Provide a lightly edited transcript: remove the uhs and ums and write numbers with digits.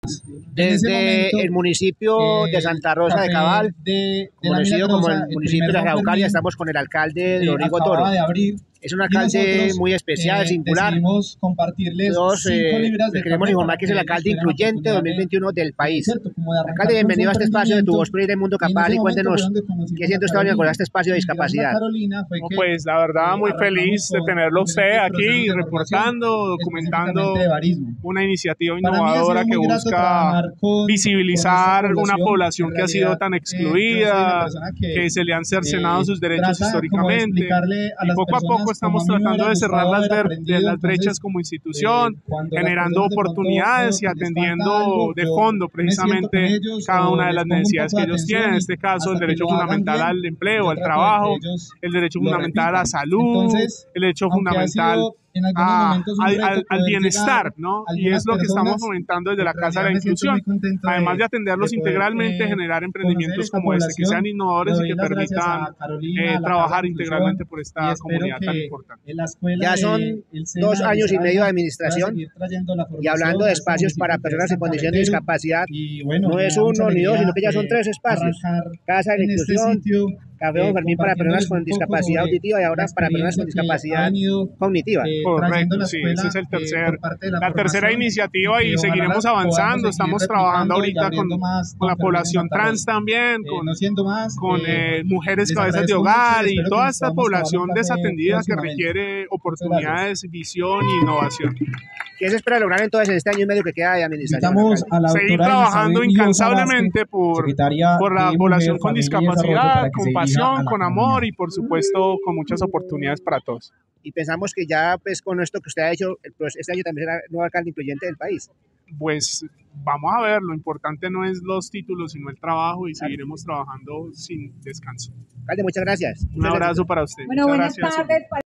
Desde el municipio de Santa Rosa de Cabal, conocido como el municipio de la Araucaria, estamos con el alcalde Rodrigo Toro. Es un alcalde muy especial, singular. Todos les queremos informar que es el alcalde incluyente 2021 del país. Alcalde, bienvenido a este espacio de Tu Voz por el Mundo Capaz y cuéntenos qué siente usted con este espacio de discapacidad. Pues la verdad muy feliz de tenerlo usted aquí reportando, documentando una iniciativa innovadora que busca visibilizar una población que ha sido tan excluida, que se le han cercenado sus derechos históricamente, y poco a poco estamos tratando de cerrar las brechas como institución, generando oportunidades y atendiendo de fondo precisamente cada una de las necesidades que ellos tienen. En este caso, el derecho fundamental al empleo, al trabajo, el derecho fundamental a la salud, el derecho fundamental al bienestar, ¿no? Y es lo que estamos fomentando desde la Casa de la Inclusión. Además de atenderlos integralmente, generar emprendimientos como este, que sean innovadores y que permitan trabajar integralmente por esta comunidad tan importante. Ya son 2 años y medio de administración y hablando de espacios para personas en condición de discapacidad, no es 1 ni 2, sino que ya son 3 espacios. Casa de la Inclusión, Café Don Fermín para personas con discapacidad auditiva y ahora para personas con discapacidad cognitiva. Correcto, sí, esa es la tercera iniciativa y seguiremos avanzando. Estamos trabajando ahorita con la población trans también, con mujeres cabezas de hogar y toda esta población desatendida que requiere oportunidades, visión e innovación. ¿Qué se espera lograr entonces en este año y medio que queda de administración? Seguir trabajando incansablemente por la población con discapacidad, con pasión, con amor y por supuesto con muchas oportunidades para todos. Y pensamos que ya pues con esto que usted ha hecho, este año también será el nuevo alcalde incluyente del país. Pues vamos a ver, lo importante no es los títulos sino el trabajo y seguiremos trabajando sin descanso. Alcalde, muchas gracias. Un abrazo para usted. Bueno, buenas tardes.